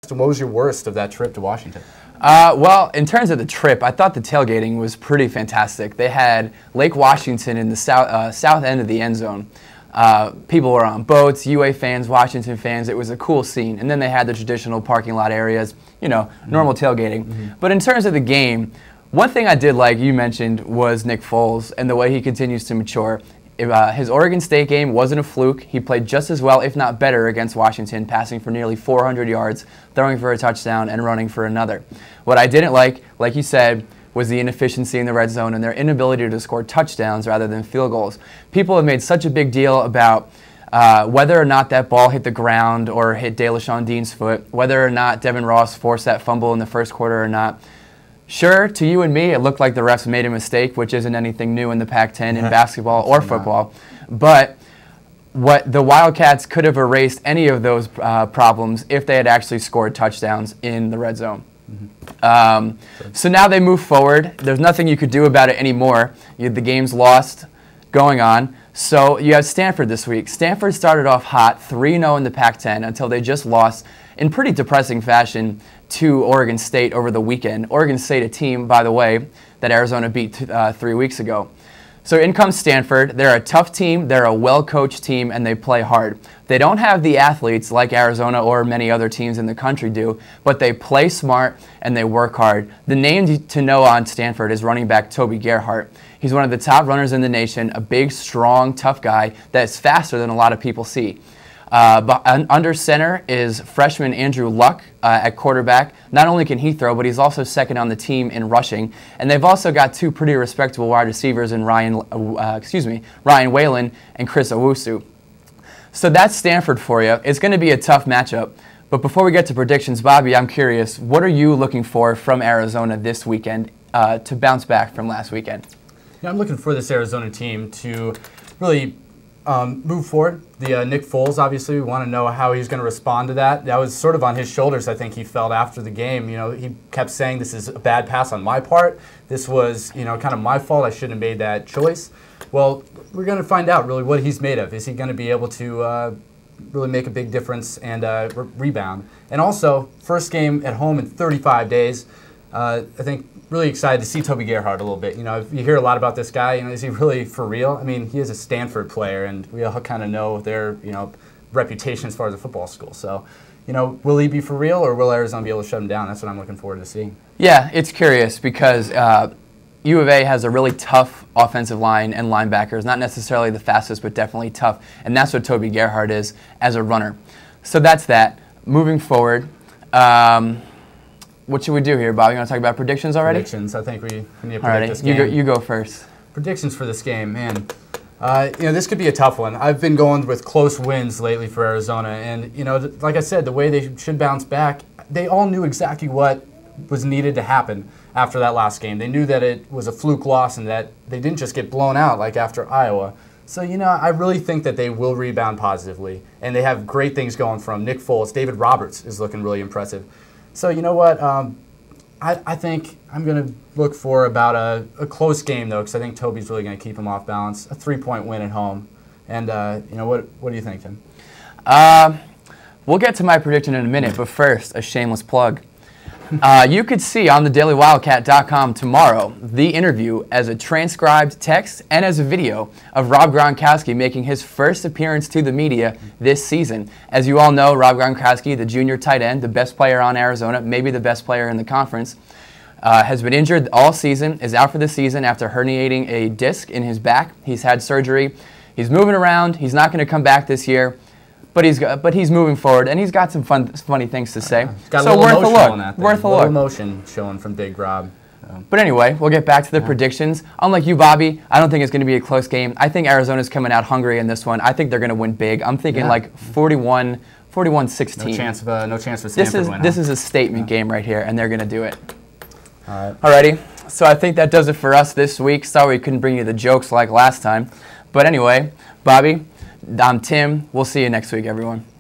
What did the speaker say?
What was your worst of that trip to Washington? Well, in terms of the trip, I thought the tailgating was pretty fantastic. They had Lake Washington in the south end of the end zone. People were on boats, UA fans, Washington fans. It was a cool scene. And then they had the traditional parking lot areas, you know, normal tailgating. But in terms of the game, one thing I did like, you mentioned, was Nick Foles and the way he continues to mature. His Oregon State game wasn't a fluke. He played just as well, if not better, against Washington, passing for nearly 400 yards, throwing for a touchdown, and running for another. What I didn't like you said, was the inefficiency in the red zone and their inability to score touchdowns rather than field goals. People have made such a big deal about whether or not that ball hit the ground or hit DeLaShawn Dean's foot, whether or not Devin Ross forced that fumble in the first quarter or not. Sure, to you and me, it looked like the refs made a mistake, which isn't anything new in the Pac-10 in basketball or football. But what the Wildcats could have erased any of those problems if they had actually scored touchdowns in the red zone. So now they move forward. There's nothing you could do about it anymore. The game's lost, going on. So you have Stanford this week. Stanford started off hot, 3-0 in the Pac-10 until they just lost in pretty depressing fashion to Oregon State over the weekend. Oregon State, a team, by the way, that Arizona beat 3 weeks ago. So in comes Stanford. They're a tough team, they're a well-coached team, and they play hard. They don't have the athletes like Arizona or many other teams in the country do, but they play smart and they work hard. The name to know on Stanford is running back Toby Gerhart. He's one of the top runners in the nation, a big, strong, tough guy that's faster than a lot of people see. But under center is freshman Andrew Luck at quarterback. Not only can he throw, but he's also second on the team in rushing. And they've also got two pretty respectable wide receivers in Ryan Whalen and Chris Owusu. So that's Stanford for you. It's going to be a tough matchup. But before we get to predictions, Bobby, I'm curious, what are you looking for from Arizona this weekend to bounce back from last weekend? Yeah, I'm looking for this Arizona team to really move forward. The Nick Foles, obviously, we want to know how he's going to respond to that. That was sort of on his shoulders, I think he felt after the game. You know, he kept saying, this is a bad pass on my part. This was, you know, kind of my fault. I shouldn't have made that choice. Well, we're going to find out really what he's made of. Is he going to be able to really make a big difference and rebound? And also, first game at home in 35 days. I think really excited to see Toby Gerhart a little bit. You know, you hear a lot about this guy. You know, is he really for real? I mean, he is a Stanford player, and we all kind of know their, you know, reputation as far as a football school. So, you know, will he be for real, or will Arizona be able to shut him down? That's what I'm looking forward to seeing. Yeah, it's curious because U of A has a really tough offensive line and linebackers. Not necessarily the fastest, but definitely tough. And that's what Toby Gerhart is as a runner. So that's that. Moving forward. What should we do here, Bob? You want to talk about predictions already? Predictions. I think we need to predict this game. You go first. Predictions for this game, man. You know, this could be a tough one. I've been going with close wins lately for Arizona, and you know, like I said, the way they should bounce back, they all knew exactly what was needed to happen after that last game. They knew that it was a fluke loss and that they didn't just get blown out like after Iowa. So, you know, I really think that they will rebound positively, and they have great things going from Nick Foles. David Roberts is looking really impressive. So, you know what, I think I'm going to look for about a close game, though, because I think Toby's really going to keep him off balance. A 3-point win at home. And, you know, what do you think, Tim? We'll get to my prediction in a minute, but first, a shameless plug. You could see on thedailywildcat.com tomorrow the interview as a transcribed text and as a video of Rob Gronkowski making his first appearance to the media this season. As you all know, Rob Gronkowski, the junior tight end, the best player on Arizona, maybe the best player in the conference, has been injured all season, is out for the season after herniating a disc in his back. He's had surgery. He's moving around. He's not going to come back this year. But he's moving forward, and he's got some funny things to say. Got so worth a look. Worth a look. look. Emotion showing from Big Rob. But anyway, we'll get back to the predictions. Unlike you, Bobby, I don't think it's going to be a close game. I think Arizona's coming out hungry in this one. I think they're going to win big. I'm thinking like 41-16. No chance for Stanford. This is a statement game right here, and they're going to do it. All right. Alrighty. So I think that does it for us this week. Sorry we couldn't bring you the jokes like last time. But anyway, Bobby, I'm Tim. We'll see you next week, everyone.